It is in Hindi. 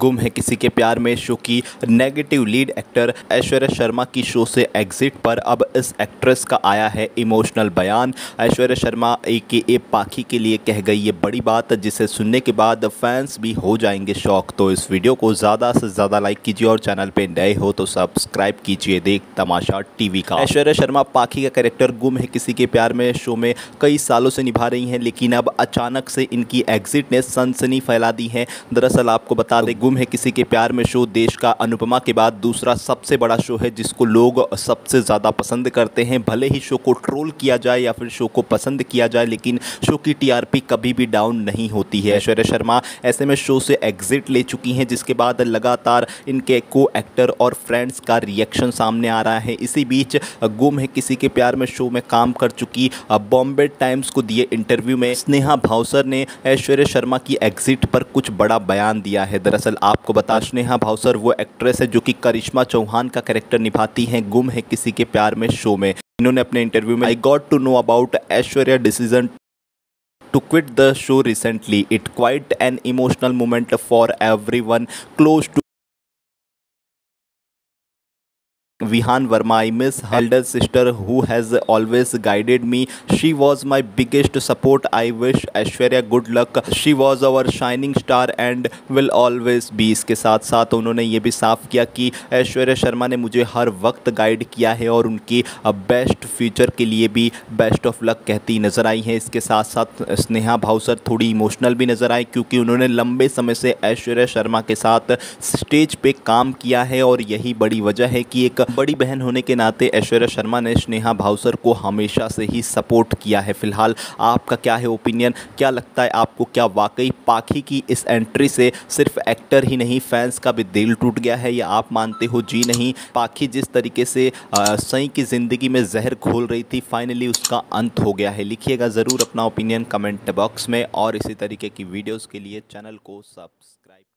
गुम है किसी के प्यार में शो की negative lead actor Aishwarya Sharma की शो से एग्जिट पर अब इस एक्ट्रेस का आया है इमोशनल बयान। ऐश्वर्या शर्मा AKA पाखी के लिए कह गई ये बड़ी बात, जिसे सुनने के बाद फैंस भी हो जाएंगे शॉक। तो इस वीडियो को ज़्यादा से ज़्यादा लाइक कीजिए और चैनल पे नए हो तो सब्सक्राइब कीजिए देख तमाशा टीवी का। ऐश्वर्या शर्मा पाखी का कैरेक्टर गुम है किसी के प्यार में शो में कई सालों से निभा रही हैं, लेकिन अब अचानक से इनकी एग्जिट ने सनसनी फैला दी है। दरअसल आपको बता दें, गुम है किसी के प्यार में शो देश का अनुपमा के बाद दूसरा सबसे बड़ा शो है जिसको लोग सबसे ज़्यादा पसंद करते हैं। भले ही शो को ट्रोल किया जाए या फिर शो को पसंद किया जाए, लेकिन शो की TRP कभी भी डाउन नहीं होती है। ऐश्वर्या शर्मा ऐसे में शो से एग्जिट ले चुकी हैं, जिसके बाद लगातार इनके को एक्टर और फ्रेंड्स का रिएक्शन सामने आ रहा है। इसी बीच गुम है किसी के प्यार में शो में काम कर चुकी बॉम्बे टाइम्स को दिए इंटरव्यू में स्नेहा भावसर ने ऐश्वर्या शर्मा की एग्जिट पर कुछ बड़ा बयान दिया है। दरअसल आपको बता, स्नेहा भावसर वो एक्ट्रेस है जो कि करिश्मा चौहान का कैरेक्टर निभाती हैं गुम है किसी के प्यार में शो में। इन्होंने अपने इंटरव्यू में I got to know about Aishwarya decision to quit the show recently. It quite an emotional moment for everyone close to Vihan Verma. I miss her elder sister who has always guided me. She was my biggest support. I wish Aishwarya good luck. She was our shining star and will always be. इसके साथ साथ उन्होंने ये भी साफ किया कि ऐश्वर्या शर्मा ने मुझे हर वक्त गाइड किया है और उनकी बेस्ट फ्यूचर के लिए भी बेस्ट ऑफ लक कहती नज़र आई हैं। इसके साथ साथ स्नेहा भावसर थोड़ी इमोशनल भी नज़र आई, क्योंकि उन्होंने लंबे समय से ऐश्वर्या शर्मा के साथ स्टेज पे काम किया है और यही बड़ी वजह है कि एक बड़ी बहन होने के नाते ऐश्वर्या शर्मा ने स्नेहा भावसर को हमेशा से ही सपोर्ट किया है। फिलहाल आपका क्या है ओपिनियन, क्या लगता है आपको, क्या वाकई पाखी की इस एंट्री से सिर्फ एक्टर ही नहीं फैंस का भी दिल टूट गया है, या आप मानते हो जी नहीं, पाखी जिस तरीके से सई की ज़िंदगी में जहर घोल रही थी फाइनली उसका अंत हो गया है। लिखिएगा ज़रूर अपना ओपिनियन कमेंट बॉक्स में और इसी तरीके की वीडियोज़ के लिए चैनल को सब्सक्राइब